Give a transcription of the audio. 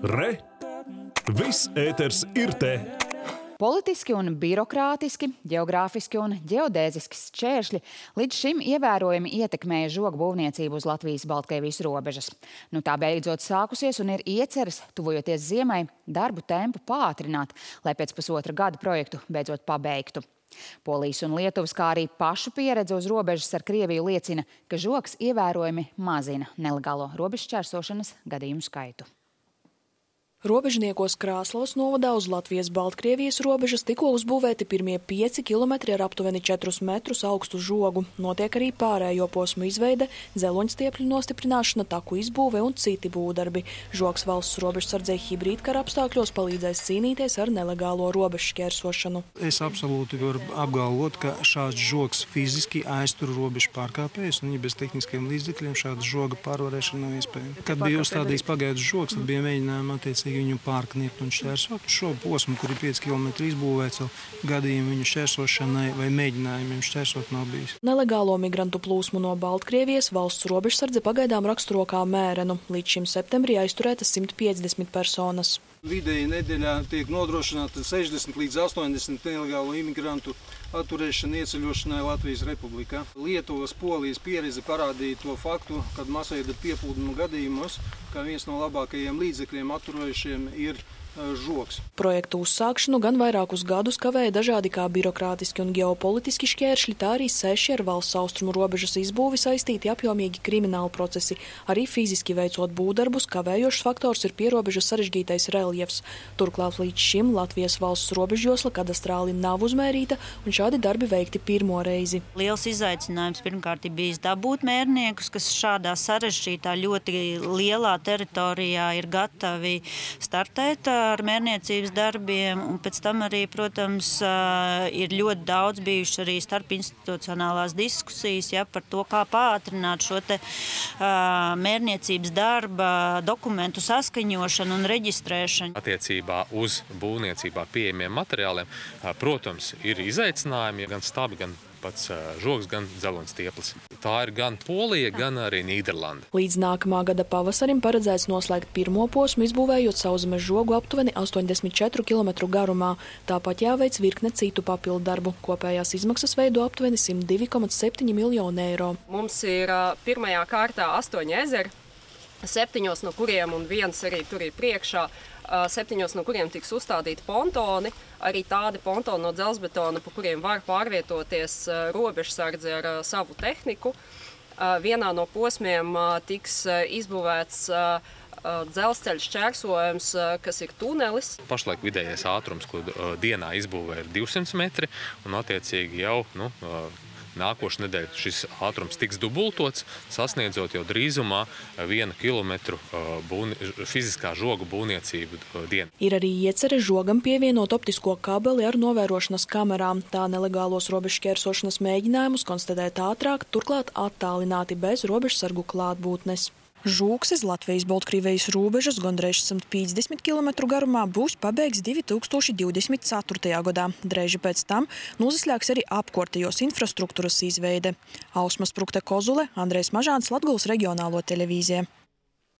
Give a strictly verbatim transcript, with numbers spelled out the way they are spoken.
Re! Viss ēters ir te! Politiski un birokrātiski, geogrāfiski un ģeodēziski šķēršļi līdz šim ievērojami ietekmēja žogu būvniecību uz Latvijas-Baltkrievijas robežas. Nu tā beidzot sākusies un ir ieceres, tuvojoties ziemai, darbu tempu pātrināt, lai pēc pusotra gada projektu beidzot pabeigtu. Polijas un Lietuvas, kā arī pašu pieredze uz robežas ar Krieviju liecina, ka žogs ievērojami mazina nelegālo robežšķērsošanas gadījumu skaitu. Robežniekos Krāslavas novadā uz Latvijas-Baltkrievijas robežas tikko uzbūvēti pirmie pieci kilometri ar aptuveni četrus metrus augstu žogu. Notiek arī pārējo posmu izveide, dzeloņstiepļu nostiprināšana, taku izbūve un citi būvdarbi. Žogs valsts robežsardzei hibrīdkara apstākļos palīdzēs cīnīties ar nelegālo robežšķērsošanu. Es absolūti varu apgalvot, ka šāds žogs fiziski aiztur robežu pārkāpējus, un ja bez tehniskiem līdzekļiem šāda žoga pārvarēšana nav iespējama. Kad bija uzstādīts pagaidu žogs, tad bija mēģinājumi attiecīgi viņu pārkniept un šķērsot. Šo posmu, kur ir pieci kilometri izbūvēts, gadījumu viņu šķērsošanai vai mēģinājumiem šķērsot nav bijis. Nelegālo migrantu plūsmu no Baltkrievijas valsts robežsardze pagaidām raksturo kā mērenu. Līdz šim septembrī aizturētas simt piecdesmit personas. Vidēji nedēļā tiek nodrošināta sešdesmit līdz astoņdesmit nelegālo imigrantu atturēšana ieceļošanai Latvijas Republikā. Lietuvas, Polijas pieredze parādīja to faktu, kad masveida pieplūduma gadījumos, kā viens no labākajiem līdzekļiem atturējušiem ir žogs. Projektu uzsākšanu gan vairākus gadus kavēja dažādi kā birokrātiski un ģeopolitiski šķēršļi, tā arī seši ar valsts austrumu robežas izbūvi saistīti apjomīgi krimināli procesi. Arī fiziski veicot būvdarbus, kavējošs faktors ir pierobežas sarežģītais reljefs. Turklāt līdz šim Latvijas valsts robežjosla kadastrāli nav uzmērīta un šādi darbi veikti pirmo reizi. Liels izaicinājums pirmkārt ir bijis dabūt mērniekus, kas šādā sarežģītā ļoti lielā teritorijā ir gatavi startēt ar mērniecības darbiem, un pēc tam arī, protams, ir ļoti daudz bijuši arī starpinstitucionālās diskusijas, ja, par to, kā pātrināt šo te mērniecības darba dokumentu saskaņošanu un reģistrēšanu. Attiecībā uz būvniecībā pieejamiem materiāliem, protams, ir izaicinājumi, gan stabi, gan pats žogs, gan dzeloņstieplis. Tā ir gan Polija, gan arī Nīderlanda. Līdz nākamā gada pavasarim paredzēts noslēgt pirmo posmu, izbūvējot sauszemes žogu aptuveni astoņdesmit četru kilometru garumā. Tāpat jāveic virkne citu papildu darbu. Kopējās izmaksas veido aptuveni simt divi komats septiņi miljoni eiro. Mums ir pirmajā kārtā astoņi ezeri, septiņos no kuriem un viens arī tur ir priekšā, septiņos no kuriem tiks uzstādīti pontoni, arī tādi pontoni no dzelzbetona, pa kuriem var pārvietoties robežsardze ar savu tehniku. Vienā no posmiem tiks izbūvēts dzelzceļa šķērsojums, kas ir tunelis. Pašlaik vidējais ātrums, ko dienā izbūvē, ir divsimt metri, un attiecīgi jau nu, nākošu nedēļu šis ātrums tiks dubultots, sasniedzot jau drīzumā viena kilometru būni, fiziskā žogu būvniecību dienu. Ir arī iecere žogam pievienot optisko kabeli ar novērošanas kamerām. Tā nelegālos robežšķērsošanas mēģinājumus konstatēt ātrāk, turklāt attālināti bez robežsargu klātbūtnes. Žogs iz Latvijas-Baltkrievijas robežas gandrīz simt piecdesmit kilometru garumā būs pabeigts divi tūkstoši divdesmit ceturtajā gadā. Drēži pēc tam noslēgs arī apkārtējos infrastruktūras izveide. Ausma Sprukte Kozule, Andrejs Mažāns, Latgulas reģionālo televīzija.